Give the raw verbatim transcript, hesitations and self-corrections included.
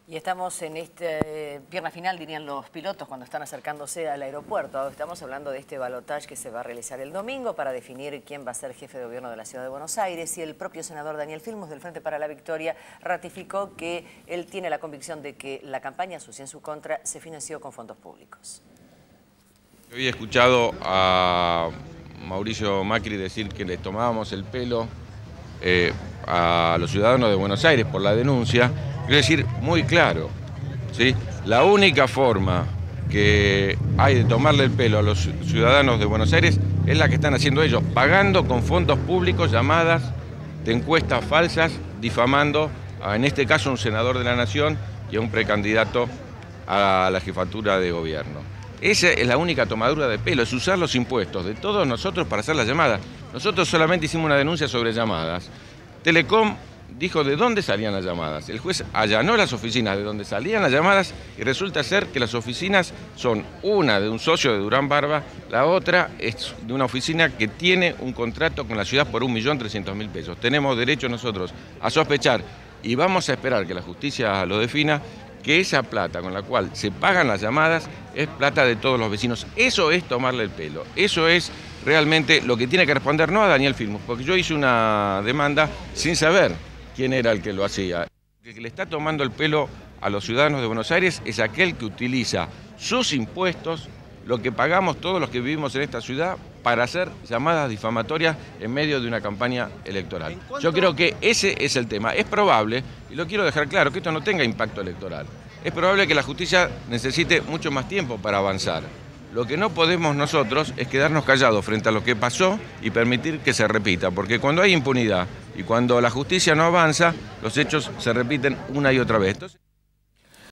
Y estamos en este pierna final, dirían los pilotos, cuando están acercándose al aeropuerto. Estamos hablando de este balotaje que se va a realizar el domingo para definir quién va a ser jefe de gobierno de la Ciudad de Buenos Aires. Y el propio senador Daniel Filmus, del Frente para la Victoria, ratificó que él tiene la convicción de que la campaña sucia en su contra se financió con fondos públicos. Había escuchado a Mauricio Macri decir que les tomábamos el pelo eh, a los ciudadanos de Buenos Aires por la denuncia. Quiero decir muy claro, ¿sí? La única forma que hay de tomarle el pelo a los ciudadanos de Buenos Aires es la que están haciendo ellos, pagando con fondos públicos llamadas de encuestas falsas, difamando a, en este caso, a un senador de la Nación y a un precandidato a la jefatura de gobierno. Esa es la única tomadura de pelo, es usar los impuestos de todos nosotros para hacer las llamadas. Nosotros solamente hicimos una denuncia sobre llamadas. Telecom dijo de dónde salían las llamadas. El juez allanó las oficinas de donde salían las llamadas y resulta ser que las oficinas son una de un socio de Durán Barba, la otra es de una oficina que tiene un contrato con la ciudad por un millón trescientos mil pesos. Tenemos derecho nosotros a sospechar y vamos a esperar que la justicia lo defina, que esa plata con la cual se pagan las llamadas es plata de todos los vecinos. Eso es tomarle el pelo, eso es realmente lo que tiene que responder, no a Daniel Filmus, porque yo hice una demanda sin saber quién era el que lo hacía. El que le está tomando el pelo a los ciudadanos de Buenos Aires es aquel que utiliza sus impuestos, lo que pagamos todos los que vivimos en esta ciudad, para hacer llamadas difamatorias en medio de una campaña electoral. Yo creo que ese es el tema. Es probable, y lo quiero dejar claro, que esto no tenga impacto electoral. Es probable que la justicia necesite mucho más tiempo para avanzar. Lo que no podemos nosotros es quedarnos callados frente a lo que pasó y permitir que se repita, porque cuando hay impunidad y cuando la justicia no avanza, los hechos se repiten una y otra vez. Entonces...